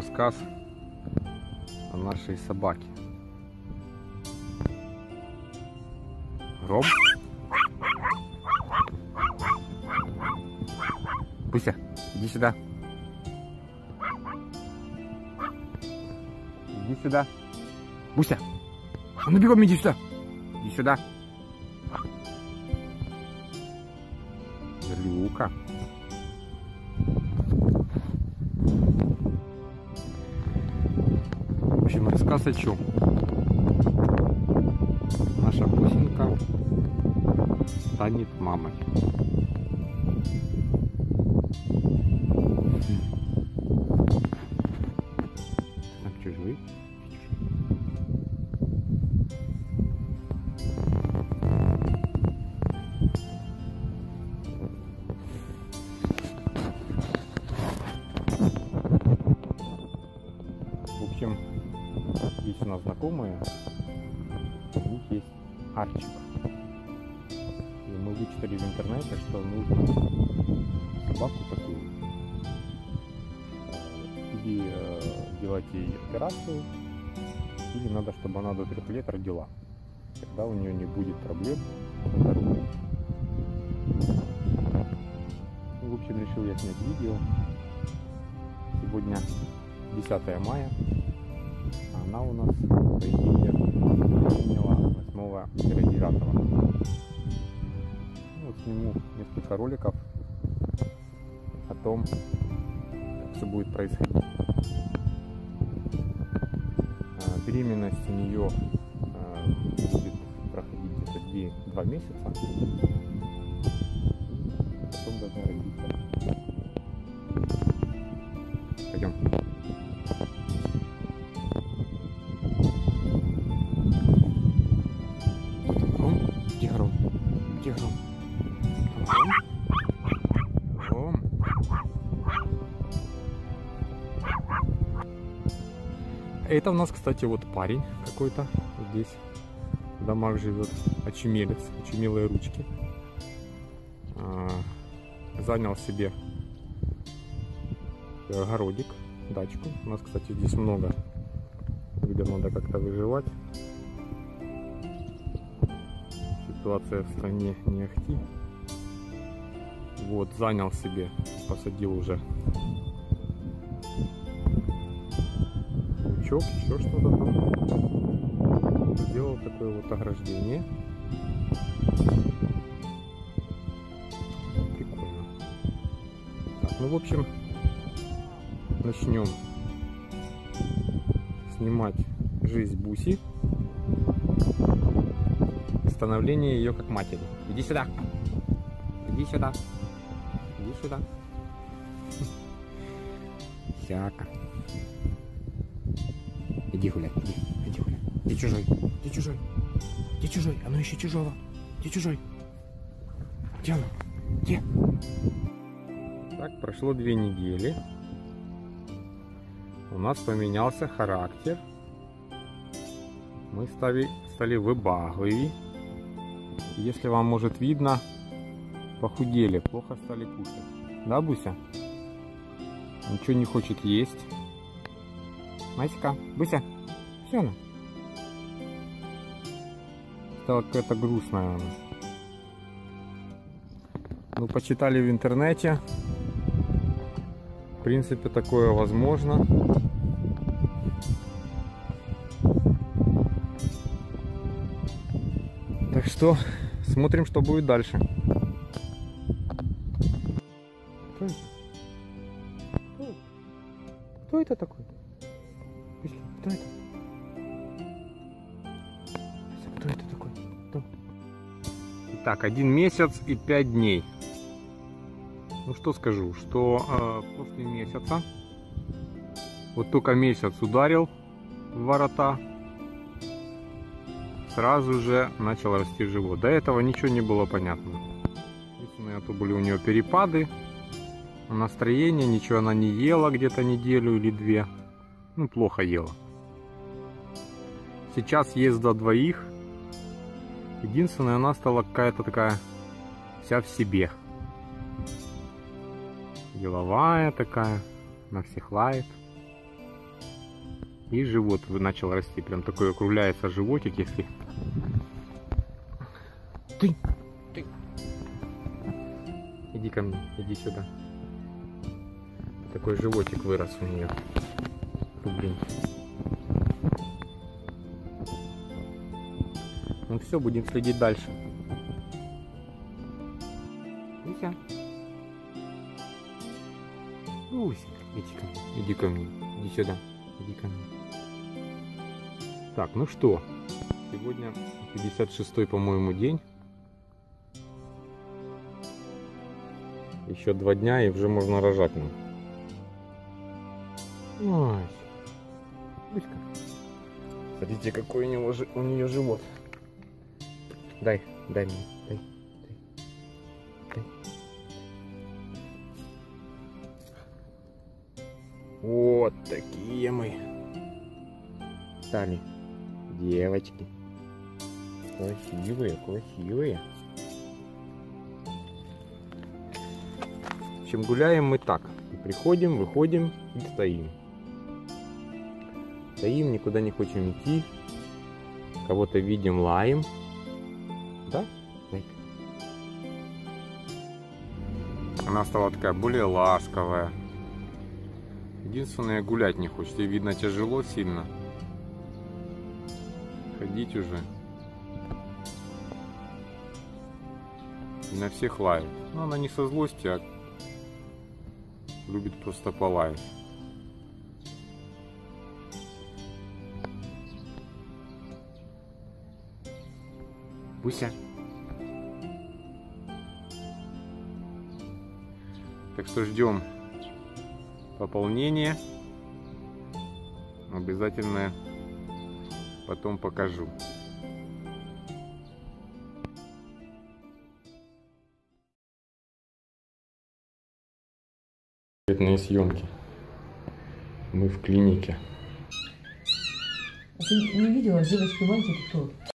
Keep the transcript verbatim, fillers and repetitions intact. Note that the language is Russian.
рассказ о нашей собаке. Ром? Буся, иди сюда. Иди сюда. Буся, а ну бегом иди сюда. Иди сюда. Люка. В общем, рассказ о чем? Наша бусинка станет мамой. Так, чужой. В общем, есть у нас знакомые, у них есть Арчик. И мы вычитали в интернете, что нужно собаку такую или э, делать ей операцию, или надо, чтобы она до трех лет родила. Тогда у нее не будет проблем со здоровьем. Ну, в общем, решил я снять видео. Сегодня десятое мая. Она у нас, по идее, приняла восьмого-девятого. Ну, вот сниму несколько роликов о том, как все будет происходить. Беременность у нее будет проходить где-то два месяца. Потом должна родиться. Пойдем. Это у нас, кстати, вот парень какой-то здесь в домах живет, очумелец, очумелые ручки. А, занял себе огородик, дачку. У нас, кстати, здесь много, где надо как-то выживать. Ситуация в стране не ахти. Вот, занял себе, посадил уже еще что-то там. Сделал такое вот ограждение. Прикольно. Так, ну в общем, начнем снимать жизнь Буси. Становление ее как матери. Иди сюда. Иди сюда. Иди сюда. Сяка. Иди гулять, иди, иди гулять. Ты чужой, ты чужой, ты чужой, оно еще чужого, ты чужой. Где оно? Где? Так, прошло две недели. У нас поменялся характер. Мы стали, стали выбагливее. Если вам может видно, похудели, плохо стали кушать. Да, Буся? Ничего не хочет есть. Масика, Буся, все она. Стала какая-то грустная она. Ну, почитали в интернете. В принципе, такое возможно. Так что, смотрим, что будет дальше. Кто это? Кто это, Кто это такой? Кто это? Кто это такой? Кто? Итак, один месяц и пять дней. Ну что скажу, что э, после месяца, вот только месяц ударил в ворота, сразу же начал расти живот. До этого ничего не было понятно. Единственное, то были у нее перепады, настроение, ничего она не ела где-то неделю или две. Ну, плохо ела. Сейчас ест до двоих. Единственное, она стала какая-то такая вся в себе. Деловая такая, на всех лает. И живот начал расти. Прям такой округляется животик, если... Ты! Ты! Иди ко мне, иди сюда. Такой животик вырос у нее. Кругленький. Ну все, будем следить дальше. Уся. Уся, иди ко мне, иди ко мне, иди сюда, иди ко мне. Так, ну что, сегодня пятьдесят шестой, по-моему, день. Еще два дня и уже можно рожать нам. Ой, Буська. Смотрите, какой у него у нее живот. Дай, дай мне, дай, дай, дай. Вот такие мы стали девочки. Красивые, красивые. В общем, гуляем мы так. Приходим, выходим и стоим. Стоим, никуда не хотим идти. Кого-то видим, лаем. Да? Дай. Она стала такая более ласковая. Единственное, гулять не хочет. Ей, видно, тяжело сильно. Ходить уже. И на всех лает. Но она не со злости, а любит просто полаять. Буся. Так что ждем пополнения. Обязательно потом покажу. Секретные съемки. Мы в клинике. А ты не видела девочки мальчик кто?